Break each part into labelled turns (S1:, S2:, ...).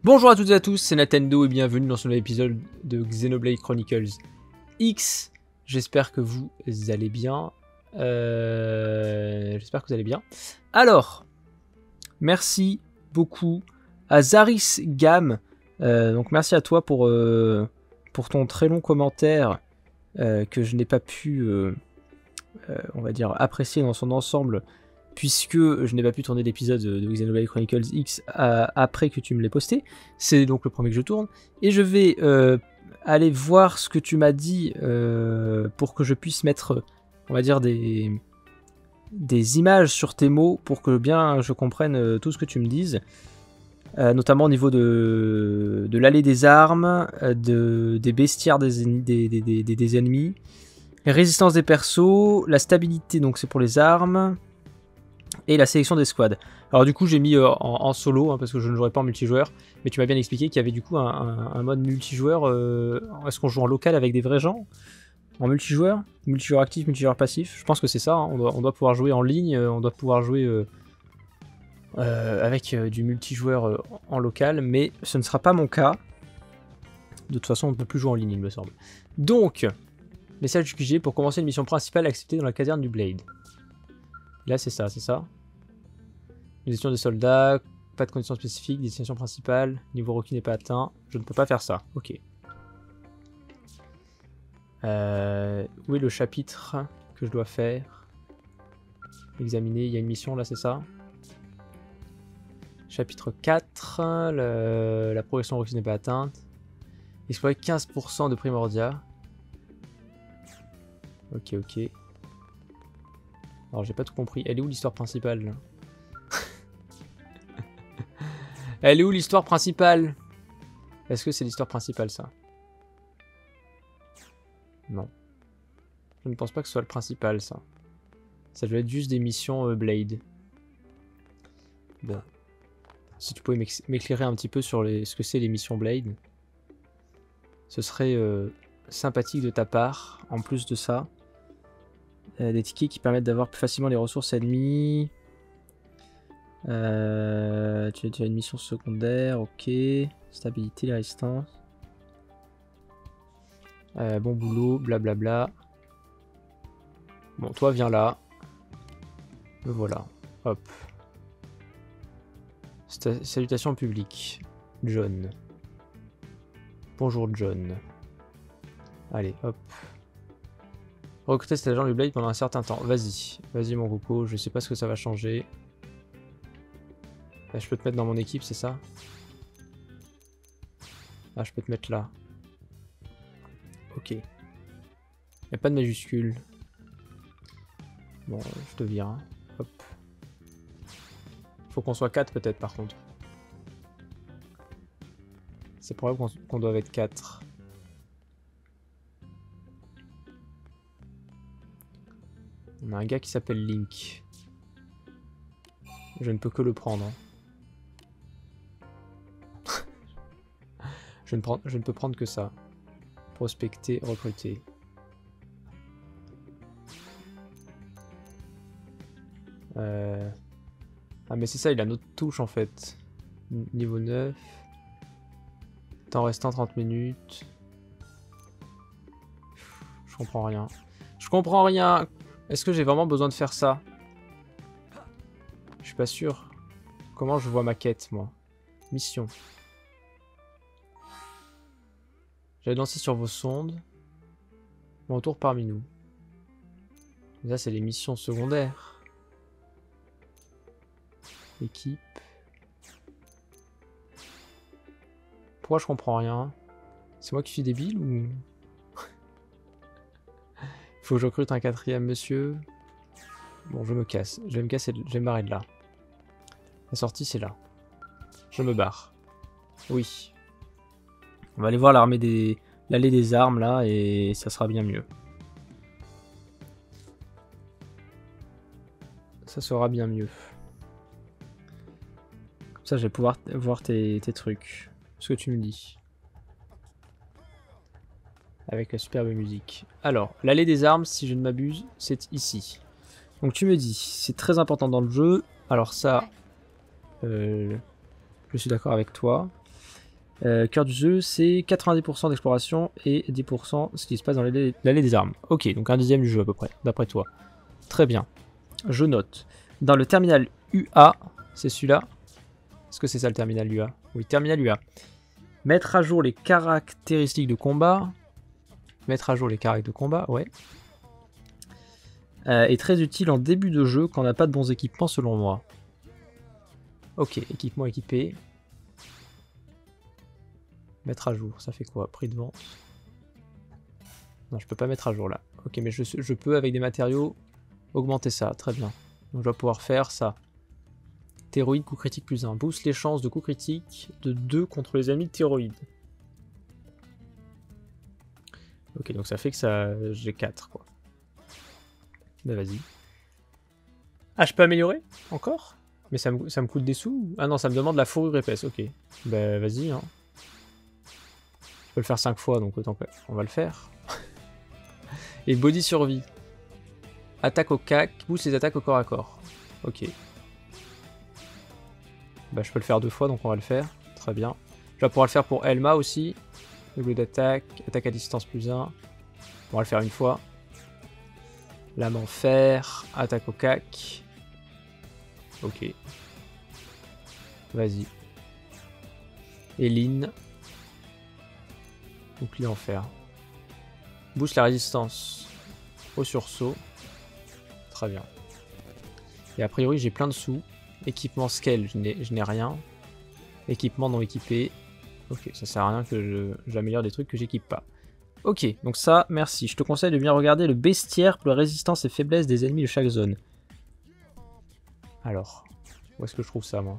S1: Bonjour à toutes et à tous, c'est Nintendo et bienvenue dans ce nouvel épisode de Xenoblade Chronicles X. J'espère que vous allez bien. Alors, merci beaucoup à Zaris Gam. Donc merci à toi pour ton très long commentaire que je n'ai pas pu, on va dire, apprécier dans son ensemble, puisque je n'ai pas pu tourner l'épisode de Xenoblade Chronicles X après que tu me l'aies posté. C'est donc le premier que je tourne. Et je vais aller voir ce que tu m'as dit pour que je puisse mettre, on va dire, des images sur tes mots pour que bien je comprenne tout ce que tu me dises. Notamment au niveau de l'allée des armes, des bestiaires des ennemis, la résistance des persos, la stabilité, donc c'est pour les armes, et la sélection des squads. Alors du coup j'ai mis en solo parce que je ne jouerai pas en multijoueur, mais tu m'as bien expliqué qu'il y avait du coup un mode multijoueur. Est-ce qu'on joue en local avec des vrais gens? En multijoueur actif, multijoueur passif? Je pense que c'est ça, hein. On doit pouvoir jouer en ligne, on doit pouvoir jouer avec du multijoueur en local, mais ce ne sera pas mon cas. De toute façon on ne peut plus jouer en ligne il me semble. Donc, message du QG pour commencer une mission principale acceptée dans la caserne du Blade. Là c'est ça, c'est ça. Gestion des soldats, pas de conditions spécifiques, destination principale, niveau requis n'est pas atteint, je ne peux pas faire ça, ok. Où est le chapitre que je dois faire? Examiner, il y a une mission là, c'est ça. Chapitre 4, la progression requise n'est pas atteinte. Explorer 15% de primordia. Ok, ok. Alors j'ai pas tout compris, elle est où l'histoire principale là? Elle est où l'histoire principale? Est-ce que c'est l'histoire principale ça? Non. Je ne pense pas que ce soit le principal ça. Ça doit être juste des missions Blade. Bon. Si tu pouvais m'éclairer un petit peu sur ce que c'est les missions Blade. Ce serait sympathique de ta part. En plus de ça. Des tickets qui permettent d'avoir plus facilement les ressources ennemies. Tu as une mission secondaire, ok. Stabilité, la résistance. Bon boulot, blablabla. Bon, toi viens là. Me voilà. Hop. Salutations au public. John. Bonjour John. Allez, hop. Recruter cet agent du Blade pendant un certain temps. Vas-y. Vas-y mon coco, je sais pas ce que ça va changer. Là, je peux te mettre dans mon équipe, c'est ça? Ah, je peux te mettre là. Ok. Y a pas de majuscule. Bon, je te vire. Hop. Faut qu'on soit 4 peut-être par contre. C'est probable qu'on doive être 4. On a un gars qui s'appelle Link. Je ne peux que le prendre. Hein. Je ne peux prendre que ça. Prospecter, recruter. Ah mais c'est ça, il a notre touche en fait. Niveau 9. Temps restant 30 minutes. Je comprends rien. Je comprends rien. Est-ce que j'ai vraiment besoin de faire ça? Je suis pas sûr. Comment je vois ma quête moi? Mission. J'allais danser sur vos sondes. Mon tour parmi nous. Ça c'est les missions secondaires. Équipe. Pourquoi je comprends rien? C'est moi qui suis débile ou... Faut que je recrute un 4e monsieur. Bon, je me casse. Je vais me casser, je vais me barrer de là. La sortie c'est là. Je me barre. Oui. On va aller voir l'allée des armes là et ça sera bien mieux. Ça sera bien mieux. Comme ça je vais pouvoir voir tes trucs. Ce que tu me dis. Avec la superbe musique. Alors, l'allée des armes, si je ne m'abuse, c'est ici. Donc tu me dis, c'est très important dans le jeu. Alors ça, je suis d'accord avec toi. Cœur du jeu, c'est 90% d'exploration et 10% ce qui se passe dans l'allée des armes. Ok, donc un dixième du jeu à peu près, d'après toi. Très bien. Je note. Dans le terminal UA, c'est celui-là. Est-ce que c'est ça le terminal UA? Oui, terminal UA. Mettre à jour les caractéristiques de combat. Mettre à jour les caractéristiques de combat, ouais. Est très utile en début de jeu quand on n'a pas de bons équipements selon moi. Ok, équipement équipé. Mettre à jour, ça fait quoi? Prix de vente. Non, je peux pas mettre à jour là. Ok, mais je peux avec des matériaux augmenter ça, très bien. Donc je vais pouvoir faire ça. Théroïde, coup critique plus 1. Booste les chances de coup critique de 2 contre les ennemis de thyroïde. Ok, donc ça fait que ça j'ai 4 quoi. Bah vas-y. Ah, je peux améliorer? Encore? Mais ça me coûte des sous? Ah non, ça me demande la fourrure épaisse, ok. Bah vas-y, hein. Je peux le faire 5 fois, donc autant que... On va le faire. Et body survie. Attaque au cac, booste les attaques au corps à corps. Ok. Bah je peux le faire 2 fois, donc on va le faire. Très bien. Je vais pouvoir le faire pour Elma aussi. Double d'attaque, attaque à distance plus 1. On va le faire une fois. Lame en fer, attaque au cac. Ok. Vas-y. Eline. Bouclier en fer. Booste la résistance au sursaut. Très bien. Et a priori j'ai plein de sous. Équipement scale, je n'ai rien. Équipement non équipé. Ok, ça sert à rien que j'améliore des trucs que j'équipe pas. Ok, donc ça, merci. Je te conseille de bien regarder le bestiaire pour la résistance et faiblesse des ennemis de chaque zone. Alors, où est-ce que je trouve ça, moi?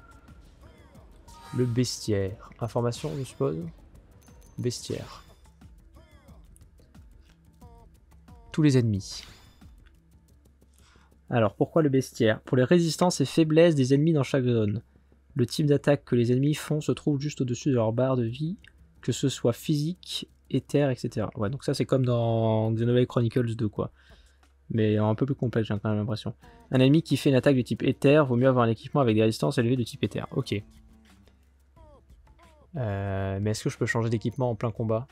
S1: Le bestiaire. Information, je suppose. Bestiaire. Tous les ennemis. Alors, pourquoi le bestiaire? Pour les résistances et faiblesses des ennemis dans chaque zone. Le type d'attaque que les ennemis font se trouve juste au-dessus de leur barre de vie, que ce soit physique, éther, etc. Ouais, donc ça c'est comme dans Xenoblade Chronicles 2, quoi. Mais un peu plus complexe, j'ai quand même l'impression. Un ennemi qui fait une attaque de type éther, vaut mieux avoir un équipement avec des résistances élevées de type éther. Ok. Mais est-ce que je peux changer d'équipement en plein combat?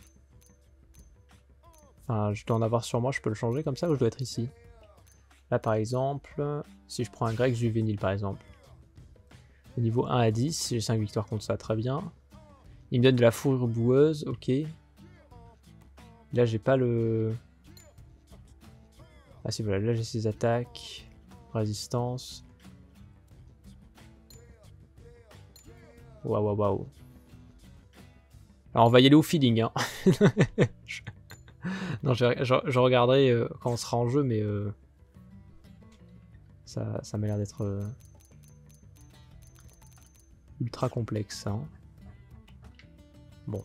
S1: Enfin, je dois en avoir sur moi, je peux le changer comme ça ou je dois être ici? Là par exemple, si je prends un grec juvénile par exemple. Au niveau 1 à 10, j'ai 5 victoires contre ça, très bien. Il me donne de la fourrure boueuse, ok. Là j'ai pas le... Ah si voilà, là j'ai ses attaques, résistance. Waouh waouh waouh. Alors on va y aller au feeling, hein. Non, je regarderai quand on sera en jeu, mais ça m'a l'air d'être ultra complexe, hein. Bon.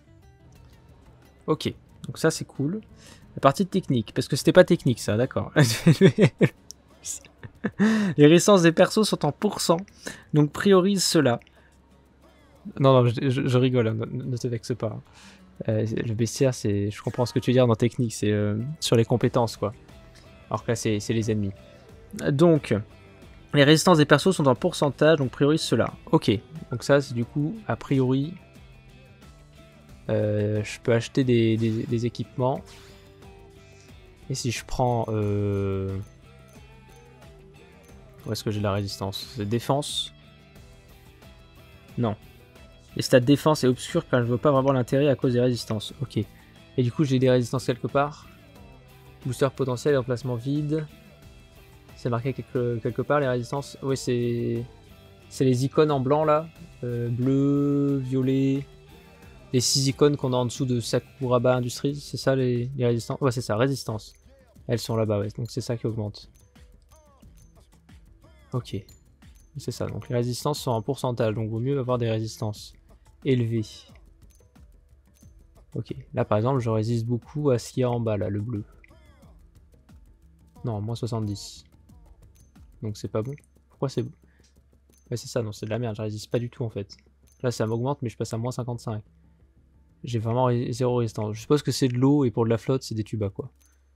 S1: Ok, donc ça c'est cool. La partie technique, parce que c'était pas technique ça, d'accord. Les résistances des persos sont en pourcent, donc priorise cela. Non, je rigole, hein, ne te vexe pas. Le bestiaire, c'est, je comprends ce que tu veux dire dans technique, c'est sur les compétences, quoi. Alors que là, c'est les ennemis. Donc, les résistances des persos sont en pourcentage, donc priorise cela. Ok, donc ça, c'est du coup, a priori, je peux acheter des équipements. Et si je prends... Où est-ce que j'ai la résistance? C'est défense? Non. Les stats défense est obscur car je ne vois pas vraiment l'intérêt à cause des résistances. Ok. Et du coup, j'ai des résistances quelque part. Booster potentiel et emplacement vide. C'est marqué quelque part les résistances. Oui, c'est les icônes en blanc là. Bleu, violet. Les 6 icônes qu'on a en dessous de Sakuraba Industries. C'est ça les résistances? Ouais, c'est ça, résistance. Elles sont là-bas, ouais. Donc c'est ça qui augmente. Ok. C'est ça. Donc les résistances sont en pourcentage. Donc vaut mieux avoir des résistances élevées. Ok. Là par exemple, je résiste beaucoup à ce qu'il y a en bas là, le bleu. Non, moins 70. Donc c'est pas bon. Pourquoi c'est bon? Ouais, c'est ça, non, c'est de la merde. Je résiste pas du tout en fait. Là ça m'augmente, mais je passe à moins 55. J'ai vraiment zéro résistance. Je suppose que c'est de l'eau et pour de la flotte, c'est des tubas quoi.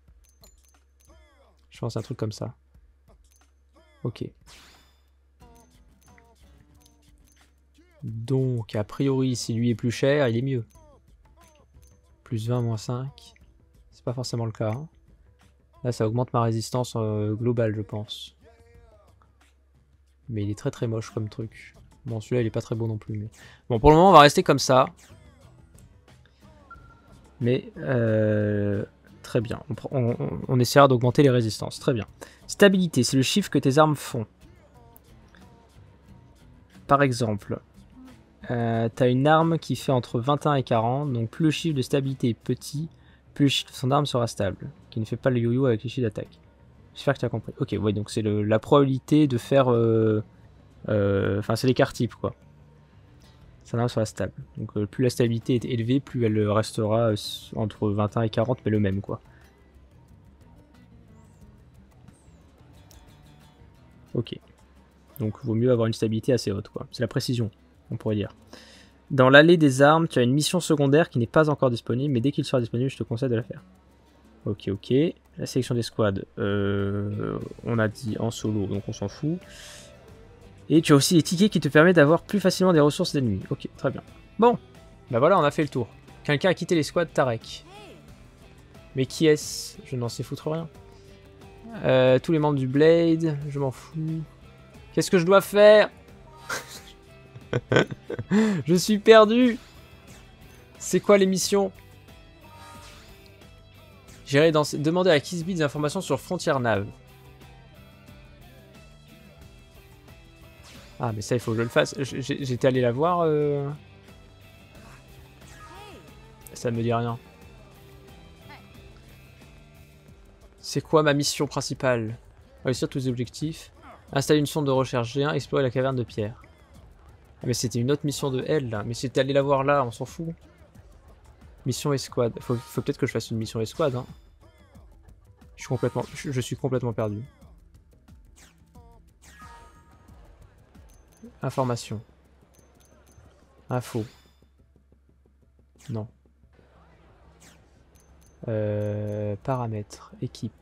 S1: Je pense un truc comme ça. Ok. Donc, a priori, si lui est plus cher, il est mieux. Plus 20, moins 5. C'est pas forcément le cas. Hein. Là, ça augmente ma résistance globale, je pense. Mais il est très très moche comme truc. Bon, celui-là, il est pas très beau non plus. Mais... Bon, pour le moment, on va rester comme ça. Mais, très bien. On essaiera d'augmenter les résistances. Très bien. Stabilité, c'est le chiffre que tes armes font. Par exemple, t'as une arme qui fait entre 21 et 40. Donc, plus le chiffre de stabilité est petit, plus le chiffre de son arme sera stable. Qui ne fait pas le yo-yo avec les chiffres d'attaque. J'espère que tu as compris. Ok, ouais, donc c'est la probabilité de faire... Enfin, c'est l'écart type, quoi. Son arme sera stable. Donc, plus la stabilité est élevée, plus elle restera entre 21 et 40, mais le même, quoi. Ok. Donc, vaut mieux avoir une stabilité assez haute, quoi. C'est la précision, on pourrait dire. Dans l'allée des armes, tu as une mission secondaire qui n'est pas encore disponible, mais dès qu'il sera disponible, je te conseille de la faire. Ok, ok. La sélection des squads, on a dit en solo, donc on s'en fout. Et tu as aussi des tickets qui te permettent d'avoir plus facilement des ressources d'ennemis. Ok, très bien. Bon, bah voilà, on a fait le tour. Quelqu'un a quitté les squads, Tarek. Mais qui est-ce? Je n'en sais foutre rien. Tous les membres du Blade, je m'en fous. Qu'est-ce que je dois faire? Je suis perdu. C'est quoi les missions? J'irai demander à Kisby des informations sur Frontier Nav. Ah, mais ça, il faut que je le fasse. J'étais allé la voir. Ça ne me dit rien. C'est quoi ma mission principale? Réussir tous les objectifs. Installer une sonde de recherche G1, explorer la caverne de pierre. Ah, mais c'était une autre mission de elle, là. Mais c'était allé la voir là, on s'en fout. Mission escouade. Faut peut-être que je fasse une mission escouade. Hein. Je suis complètement perdu. Information. Info. Non. Paramètres. Équipe.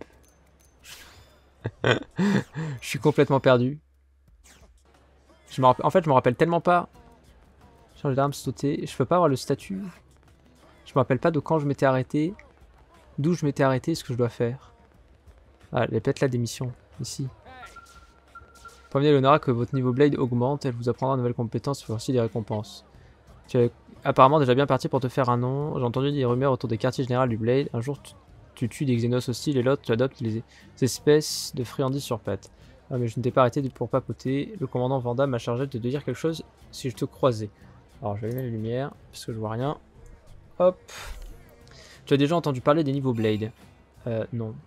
S1: Je suis complètement perdu. En fait, je me rappelle tellement pas. Changer d'arme, sauter. Je peux pas avoir le statut. Je me rappelle pas de quand je m'étais arrêté. D'où je m'étais arrêté, ce que je dois faire. Ah, il y a peut-être là des missions. Ici. Prévenez Leonora que votre niveau Blade augmente. Elle vous apprendra de nouvelles compétences et aussi des récompenses. Tu es apparemment déjà bien parti pour te faire un nom. J'ai entendu des rumeurs autour des quartiers généraux du Blade. Un jour, tu tues des xénos hostiles et l'autre, tu adoptes les espèces de friandises sur pattes. Ah, mais je ne t'ai pas arrêté pour papoter. Le commandant Vanda m'a chargé de te dire quelque chose si je te croisais. Alors, je vais allumer la lumière parce que je vois rien. Hop. Tu as déjà entendu parler des niveaux Blade? Non.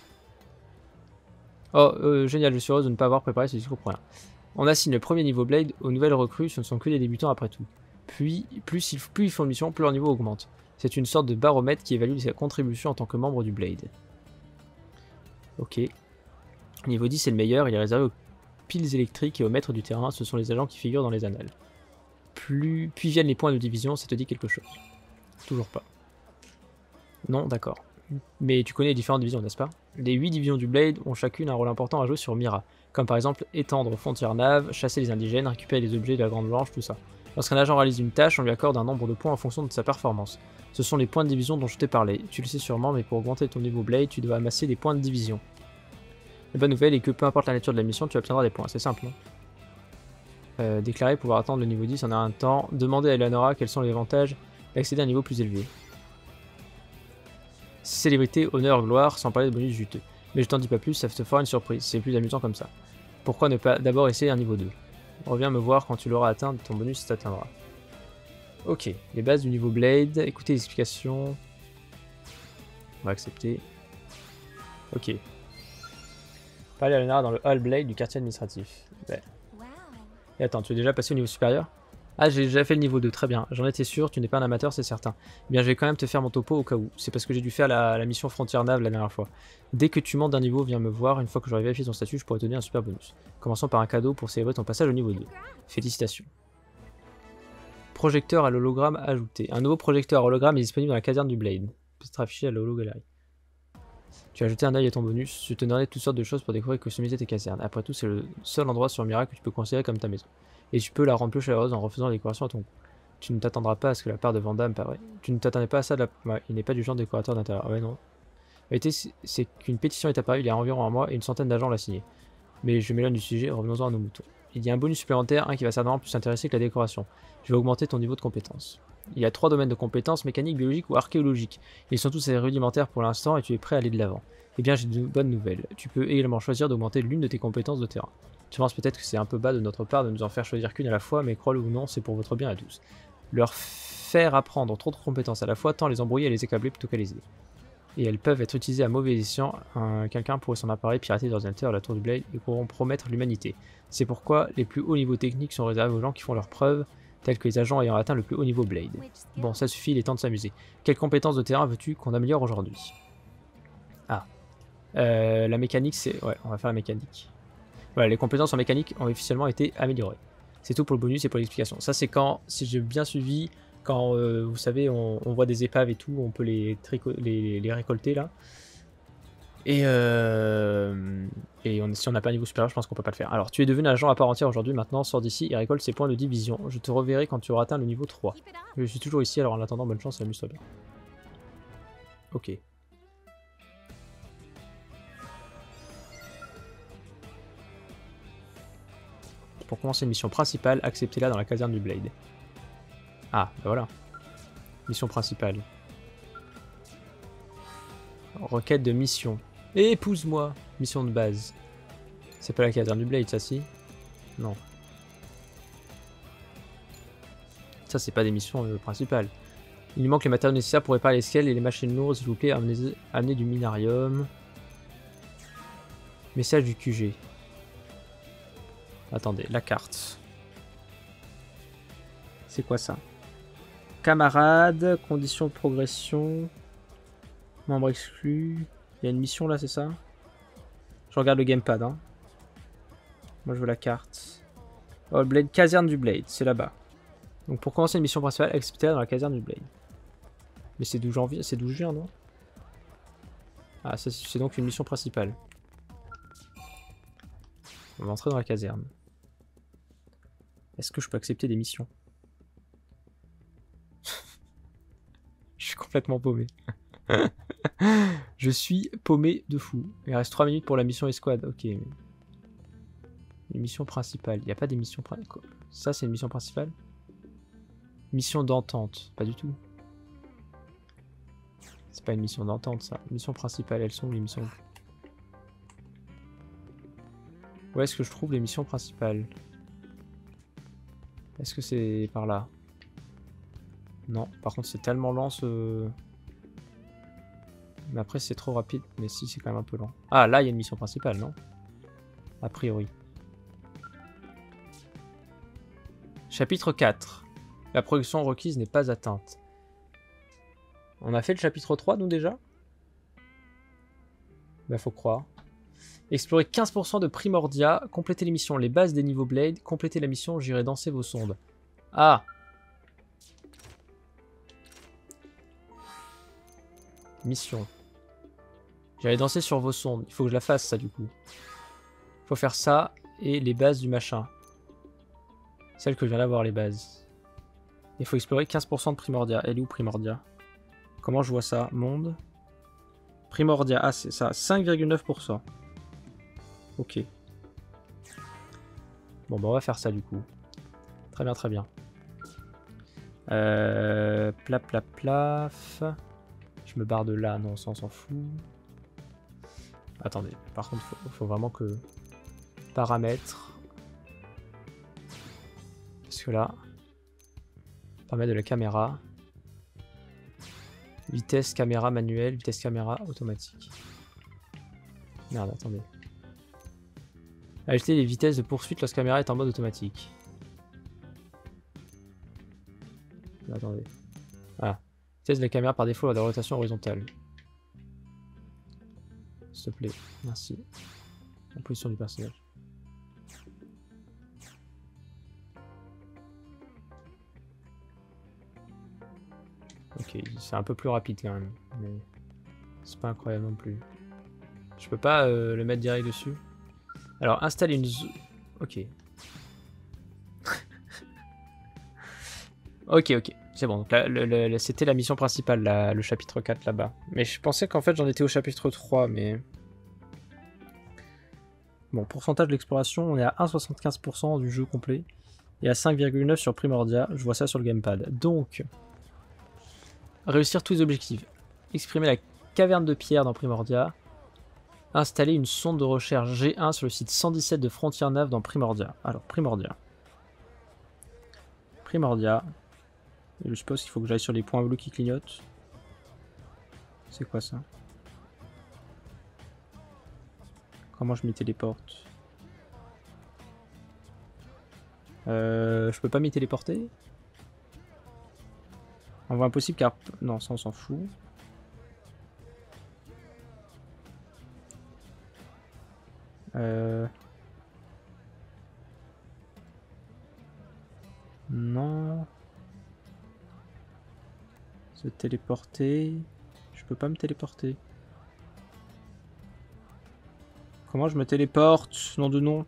S1: Oh, génial, je suis heureuse de ne pas avoir préparé ce discours pour rien. On assigne le premier niveau Blade aux nouvelles recrues, ce ne sont que des débutants après tout. Puis, plus ils font de mission, plus leur niveau augmente. C'est une sorte de baromètre qui évalue sa contribution en tant que membre du Blade. Ok. Niveau 10 c'est le meilleur, il est réservé aux piles électriques et aux maîtres du terrain, ce sont les agents qui figurent dans les annales. Puis viennent les points de division, ça te dit quelque chose? Toujours pas. Non, d'accord. Mais tu connais les différentes divisions, n'est-ce pas? Les 8 divisions du Blade ont chacune un rôle important à jouer sur Mira, comme par exemple étendre Frontier Nav, chasser les indigènes, récupérer les objets de la Grande Blanche, tout ça. Lorsqu'un agent réalise une tâche, on lui accorde un nombre de points en fonction de sa performance. Ce sont les points de division dont je t'ai parlé. Tu le sais sûrement, mais pour augmenter ton niveau Blade, tu dois amasser des points de division. La bonne nouvelle est que peu importe la nature de la mission, tu obtiendras des points. C'est simple, non? Déclarer pouvoir atteindre le niveau 10 en un temps. Demander à Eleonora quels sont les avantages d'accéder à un niveau plus élevé. Célébrité, honneur, gloire, sans parler de bonus juteux. Mais je t'en dis pas plus, ça te fera une surprise, c'est plus amusant comme ça. Pourquoi ne pas d'abord essayer un niveau 2? Reviens me voir quand tu l'auras atteint, ton bonus t'atteindra. Ok, les bases du niveau Blade, écoutez les explications. On va accepter. Ok. Parler à Leonora dans le Hall Blade du quartier administratif. Ouais. Et attends, tu es déjà passé au niveau supérieur? Ah, j'ai déjà fait le niveau 2, très bien. J'en étais sûr, tu n'es pas un amateur, c'est certain. Eh bien, je vais quand même te faire mon topo au cas où. C'est parce que j'ai dû faire la mission Frontier Nav la dernière fois. Dès que tu montes d'un niveau, viens me voir. Une fois que j'aurai vérifié ton statut, je pourrai te donner un super bonus. Commençons par un cadeau pour célébrer ton passage au niveau 2. Félicitations. Projecteur à l'hologramme ajouté. Un nouveau projecteur à hologramme est disponible dans la caserne du Blade. Peut être affiché à la holo-galerie. Tu as ajouté un œil à ton bonus. Je te donnerai toutes sortes de choses pour découvrir et customiser tes casernes. Après tout, c'est le seul endroit sur Mira que tu peux considérer comme ta maison. et tu peux la rendre plus chaleureuse en refaisant la décoration à ton goût. Tu ne t'attendras pas à ce que la part de Vandame, pas vrai. Tu ne t'attendais pas à ça de la... Ouais, il n'est pas du genre décorateur d'intérieur. Ouais, non. La vérité, c'est qu'une pétition est apparue il y a environ un mois et une centaine d'agents l'a signée. Mais je m'éloigne du sujet, revenons-en à nos moutons. Il y a un bonus supplémentaire, un qui va certainement plus t'intéresser que la décoration. Je vais augmenter ton niveau de compétence. Il y a 3 domaines de compétences, mécanique, biologique ou archéologique. Ils sont tous rudimentaires pour l'instant et tu es prêt à aller de l'avant. Eh bien, j'ai de bonnes nouvelles. Tu peux également choisir d'augmenter l'une de tes compétences de terrain. Tu penses peut-être que c'est un peu bas de notre part de nous en faire choisir qu'une à la fois, mais crois-le ou non, c'est pour votre bien à tous. Leur faire apprendre trop de compétences à la fois tend à les embrouiller et les accabler plutôt qu'à les aider. Et elles peuvent être utilisées à mauvais escient. Quelqu'un pourrait s'en appareil pirater l'ordinateur à la tour du Blade et compromettre l'humanité. C'est pourquoi les plus hauts niveaux techniques sont réservés aux gens qui font leurs preuves, tels que les agents ayant atteint le plus haut niveau Blade. Bon, ça suffit, il est temps de s'amuser. Quelles compétences de terrain veux-tu qu'on améliore aujourd'hui? Ah. La mécanique, c'est... Ouais, on va faire la mécanique. Voilà, les compétences en mécanique ont officiellement été améliorées. C'est tout pour le bonus et pour l'explication. Ça, c'est quand, si j'ai bien suivi, quand, vous savez, on voit des épaves et tout, on peut les récolter, là. Et si on n'a pas un niveau supérieur, je pense qu'on peut pas le faire. Alors, tu es devenu un agent à part entière aujourd'hui, maintenant, sors d'ici et récolte ces points de division. Je te reverrai quand tu auras atteint le niveau 3. Je suis toujours ici, alors en attendant, bonne chance et amuse-toi bien. Ok. Pour commencer une mission principale, acceptez-la dans la caserne du Blade. Ah, bah voilà. Mission principale. Requête de mission. Épouse-moi. Mission de base. C'est pas la caserne du Blade, ça, si? Non. Ça, c'est pas des missions principales. Il lui manque les matériaux nécessaires pour réparer les scales et les machines lourdes, s'il vous plaît. Amenez du minarium. Message du QG. Attendez, la carte. C'est quoi ça? Camarade, conditions de progression. Membre exclu. Il y a une mission là, c'est ça? Je regarde le gamepad. Hein. Moi je veux la carte. Oh, Blade, caserne du Blade, c'est là-bas. Donc pour commencer une mission principale, acceptez dans la caserne du Blade. Mais c'est 12 janvier, c'est 12 juin, non? Ah, c'est donc une mission principale. On va entrer dans la caserne. Est-ce que je peux accepter des missions? Je suis complètement paumé. Je suis paumé de fou. Il reste 3 minutes pour la mission escouade. Ok. Les missions principales. Il n'y a pas des missions principales. Ça, c'est une mission principale. Mission d'entente. Pas du tout. C'est pas une mission d'entente, ça. Mission principale. Elles sont où les missions? Où est-ce que je trouve les missions principales? Est-ce que c'est par là? Non. Par contre, c'est tellement lent ce... Mais après, c'est trop rapide. Mais si, c'est quand même un peu lent. Ah, là, il y a une mission principale, non? A priori. Chapitre 4. La progression requise n'est pas atteinte. On a fait le chapitre 3, nous, déjà? Bah, faut croire. Explorer 15% de Primordia. Compléter les missions. Les bases des niveaux Blade. Compléter la mission. J'irai danser vos sondes. Ah! Mission. J'allais danser sur vos sondes. Il faut que je la fasse, ça, du coup. Il faut faire ça et les bases du machin. Celle que je viens d'avoir, les bases. Il faut explorer 15% de Primordia. Elle est où, Primordia? Comment je vois ça? Monde. Primordia. Ah, c'est ça. 5,9%. Ok. Bon, bah, on va faire ça, du coup. Très bien, très bien. Plaf, plaf, plaf. Je me barre de là. Non, ça, on s'en fout. Attendez. Par contre, faut vraiment que... Paramètres. Parce que là... Paramètres de la caméra. Vitesse caméra manuelle, vitesse caméra automatique. Merde, attendez. Ajouter les vitesses de poursuite lorsque la caméra est en mode automatique. Attendez. Ah. Vitesse de la caméra par défaut lors de la rotation horizontale. S'il te plaît. Merci. La position du personnage. Ok, c'est un peu plus rapide quand même. Mais c'est pas incroyable non plus. Je peux pas le mettre direct dessus. Alors, installer une... Ok. Ok, ok. C'est bon. Donc là, c'était la mission principale, le chapitre 4 là-bas. Mais je pensais qu'en fait j'en étais au chapitre 3, mais... Bon, pourcentage de l'exploration, on est à 1,75% du jeu complet. Et à 5,9 sur Primordia. Je vois ça sur le gamepad. Donc, réussir tous les objectifs. Exprimer la caverne de pierre dans Primordia. Installer une sonde de recherche G1 sur le site 117 de Frontier Nav dans Primordia. Alors, Primordia. Primordia. Et je suppose qu'il faut que j'aille sur les points bleus qui clignotent. C'est quoi ça? Comment je m'y téléporte? Je peux pas m'y téléporter? Envoi impossible car... Non, ça on s'en fout. Non. Se téléporter. Je peux pas me téléporter. Comment je me téléporte? Nom de nom.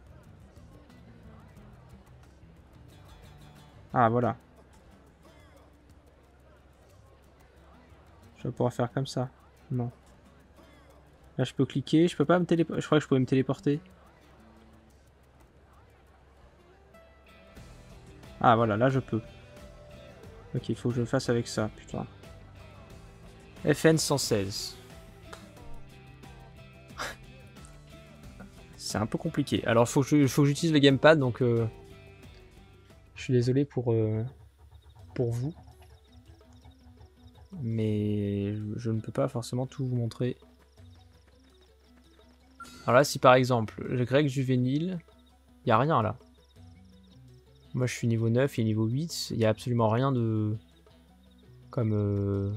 S1: Ah, voilà. Je vais pouvoir faire comme ça. Non. Là, je peux cliquer. Je peux pas me téléporter. Je crois que je pouvais me téléporter. Ah, voilà. Là, je peux. Ok, il faut que je le fasse avec ça. Putain. FN 116. C'est un peu compliqué. Alors, faut que j'utilise le gamepad, donc... Je suis désolé pour vous. Mais je ne peux pas forcément tout vous montrer. Alors là, si par exemple, le grec juvénile, il n'y a rien là. Moi, je suis niveau 9 et niveau 8. Il n'y a absolument rien de... Comme...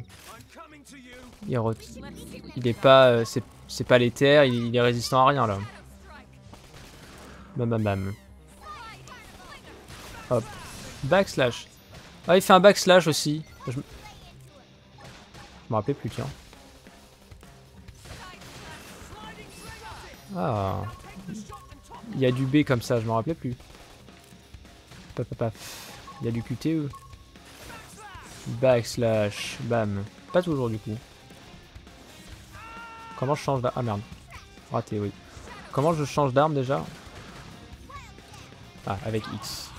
S1: Il est pas... c'est pas l'éther, il est résistant à rien là. Bam bam bam. Hop. Backslash. Ah, il fait un backslash aussi. Je me rappelais plus, tiens. Ah. Il y a du B comme ça, je me rappelais plus. Paf, paf, paf. Il y a du QTE. Backslash. Bam. Pas toujours du coup. Comment je change d'arme? Ah merde. Raté, oui. Comment je change d'arme déjà? Ah, avec X.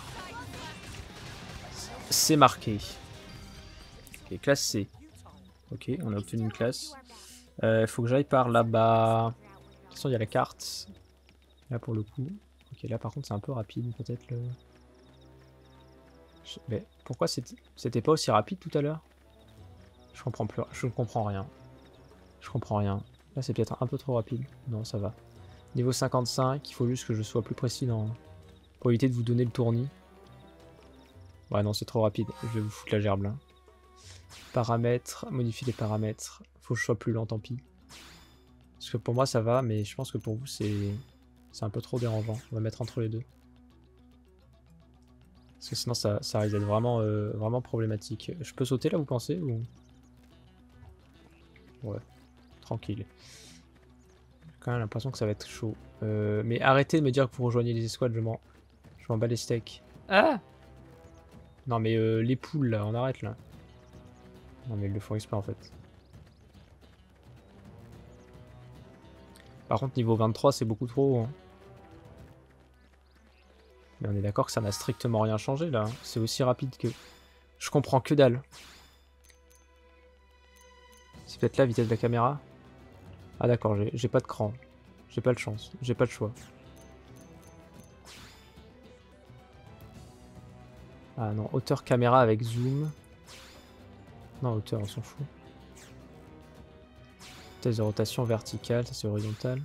S1: C'est marqué. Ok, classe C. Ok, on a obtenu une classe. Faut que j'aille par là-bas. De toute façon, il y a la carte. Là, pour le coup. Ok, là, par contre, c'est un peu rapide, peut-être. Mais pourquoi c'était pas aussi rapide tout à l'heure? Je comprends plus. Je ne comprends rien. Je comprends rien. Là, c'est peut-être un peu trop rapide. Non, ça va. Niveau 55, il faut juste que je sois plus précis dans... pour éviter de vous donner le tournis. Ouais, non, c'est trop rapide. Je vais vous foutre la gerbe, là. Paramètres, modifier les paramètres. Faut que je sois plus lent, tant pis. Parce que pour moi, ça va, mais je pense que pour vous, c'est un peu trop dérangeant. On va mettre entre les deux. Parce que sinon, ça risque d'être vraiment, vraiment problématique. Je peux sauter, là, vous pensez ou... Ouais, tranquille. J'ai quand même l'impression que ça va être chaud. Mais arrêtez de me dire que vous rejoignez les escouades, je m'en bats les steaks. Ah! Non mais les poules là, on arrête là. Non mais ils le font exprès en fait. Par contre niveau 23 c'est beaucoup trop haut. Hein. Mais on est d'accord que ça n'a strictement rien changé là. Hein. C'est aussi rapide que... Je comprends que dalle. C'est peut-être la vitesse de la caméra. Ah d'accord, j'ai pas de cran. J'ai pas de chance, j'ai pas de choix. Ah non, hauteur caméra avec zoom. Non, hauteur, on s'en fout. Vitesse de rotation verticale, ça c'est horizontal.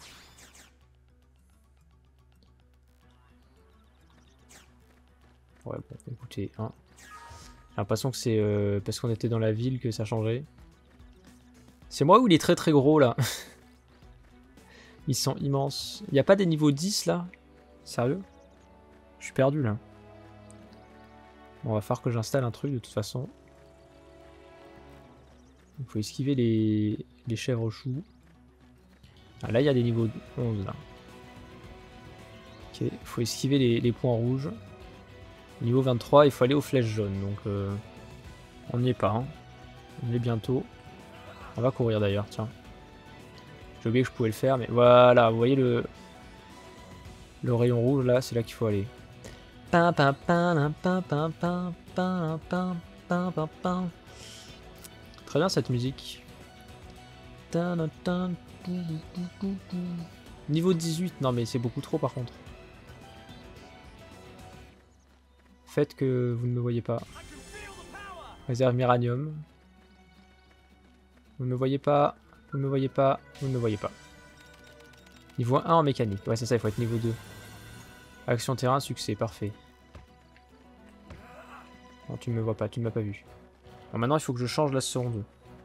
S1: Ouais, bon, écoutez, hein. J'ai l'impression que c'est parce qu'on était dans la ville que ça changeait. C'est moi ou il est très très gros là? Ils sont immenses. Il n'y a pas des niveaux 10 là? Sérieux? Je suis perdu là. Bon, va falloir que j'installe un truc de toute façon. Il faut esquiver les chèvres choux. Ah, là, il y a des niveaux 11 là. Ok, il faut esquiver les points rouges. Niveau 23, il faut aller aux flèches jaunes. Donc on n'y est pas. Hein. On y est bientôt. On va courir d'ailleurs, tiens. J'ai oublié que je pouvais le faire, mais voilà, vous voyez le rayon rouge là, c'est là qu'il faut aller. Très bien cette musique. Niveau 18, non mais c'est beaucoup trop par contre. Faites que vous ne me voyez pas. Réserve Miranium. Vous ne me voyez pas, vous ne me voyez pas, vous ne me voyez pas. Niveau 1 en mécanique. Ouais, c'est ça, il faut être niveau 2. Action terrain, succès, parfait. Non, tu ne me vois pas, tu ne m'as pas vu. Bon, maintenant, il faut que je change la sonde.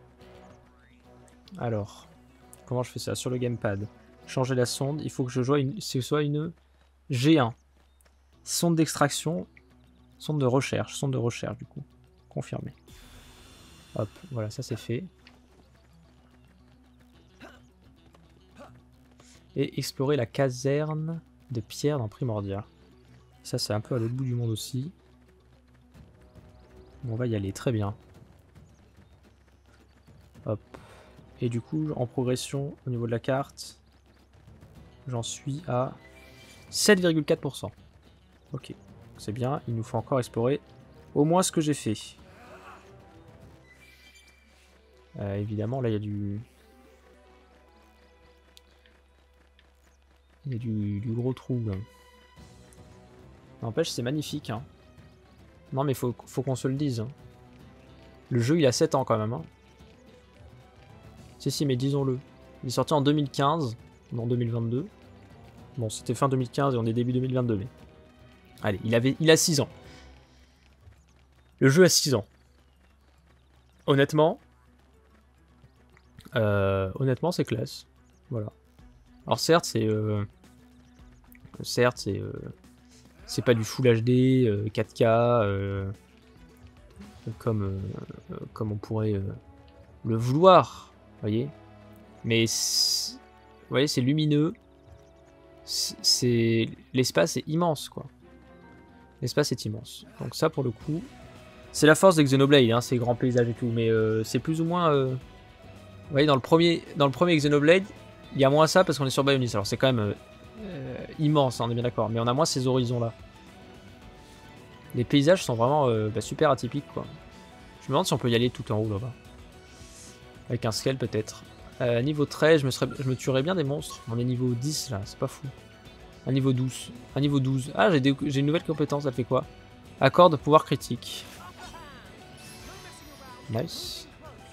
S1: Alors, comment je fais ça? Sur le gamepad. Changer la sonde, il faut que je joue ce soit une G1. Sonde d'extraction, sonde de recherche du coup. Confirmé. Hop, voilà, ça c'est fait. Et explorer la caserne de pierre dans Primordia. Ça c'est un peu à l'autre bout du monde aussi. On va y aller, très bien. Hop. Et du coup, en progression au niveau de la carte, j'en suis à 7,4%. Ok, c'est bien, il nous faut encore explorer au moins ce que j'ai fait. Évidemment, là il y a du... Il y a du gros trou. N'empêche, c'est magnifique. Hein. Non mais faut qu'on se le dise. Hein. Le jeu il a 7 ans quand même. Hein. Si mais disons-le. Il est sorti en 2015, non 2022. Bon c'était fin 2015 et on est début 2022 mais... Allez, il a 6 ans. Le jeu a 6 ans. Honnêtement... honnêtement c'est classe. Voilà. Alors certes c'est... c'est pas du Full HD, 4K, comme on pourrait le vouloir, voyez. Mais vous voyez, c'est lumineux. L'espace est immense, quoi. L'espace est immense. Donc ça, pour le coup, c'est la force de Xenoblade, hein, ces grands paysages et tout. Mais c'est plus ou moins... vous voyez, dans le premier Xenoblade, il y a moins ça parce qu'on est sur Bionis. Alors c'est quand même immense, hein, on est bien d'accord. Mais on a moins ces horizons-là. Les paysages sont vraiment super atypiques, quoi. Je me demande si on peut y aller tout en haut, là-bas. Avec un scale, peut-être. Niveau 13, je me tuerais bien des monstres. On est niveau 10, là, c'est pas fou. Un niveau 12. Un niveau 12. Ah, j'ai une nouvelle compétence, ça fait quoi? Accord de pouvoir critique. Nice.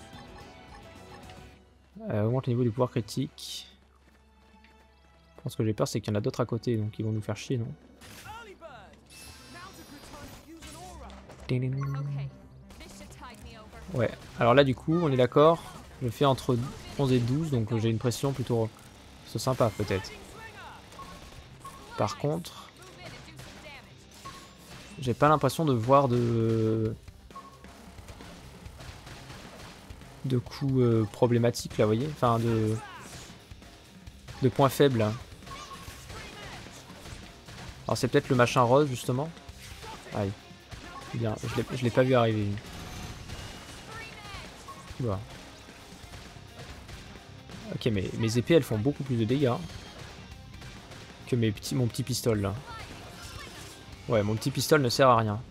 S1: Augmente le niveau du pouvoir critique. Je pense que j'ai peur, c'est qu'il y en a d'autres à côté, donc ils vont nous faire chier, non? Ouais, alors là du coup, on est d'accord. Je fais entre 11 et 12, donc j'ai une pression plutôt sympa peut-être. Par contre, j'ai pas l'impression de voir de coups problématiques là, vous voyez. Enfin, de points faibles. Là. Alors c'est peut-être le machin rose justement. Aïe. Bien, je l'ai pas vu arriver. Voilà. Ok, mais mes épées elles font beaucoup plus de dégâts que mon petit pistolet là. Ouais, mon petit pistolet ne sert à rien.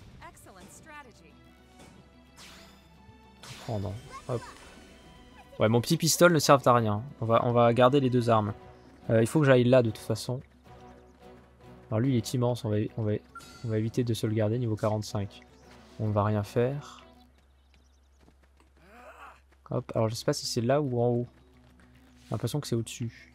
S1: Tout prendre. Hop. Ouais, mon petit pistolet ne sert à rien. On va garder les deux armes. Il faut que j'aille là de toute façon. Alors lui il est immense, on va éviter de se le garder niveau 45. On va rien faire. Hop, alors je sais pas si c'est là ou en haut. J'ai l'impression que c'est au-dessus.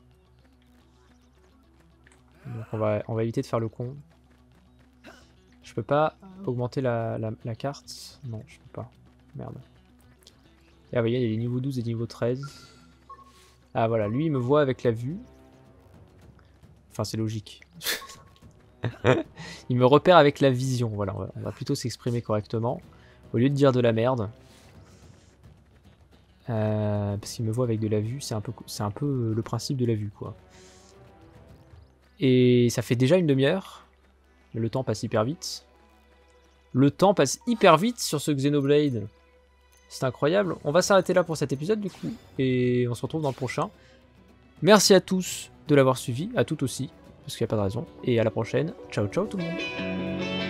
S1: Donc on va éviter de faire le con. Je peux pas augmenter la carte. Non, je peux pas. Merde. Et ah, vous voyez, il y a les niveaux 12 et niveau 13. Ah voilà, lui il me voit avec la vue. Enfin c'est logique. Il me repère avec la vision. Voilà, on va plutôt s'exprimer correctement. Au lieu de dire de la merde. Parce qu'il me voit avec de la vue, c'est un peu le principe de la vue, quoi. Et ça fait déjà une demi-heure. Le temps passe hyper vite. Le temps passe hyper vite sur ce Xenoblade. C'est incroyable. On va s'arrêter là pour cet épisode du coup. Et on se retrouve dans le prochain. Merci à tous de l'avoir suivi. À toutes aussi. Parce qu'il n'y a pas de raison. Et à la prochaine. Ciao ciao tout le monde.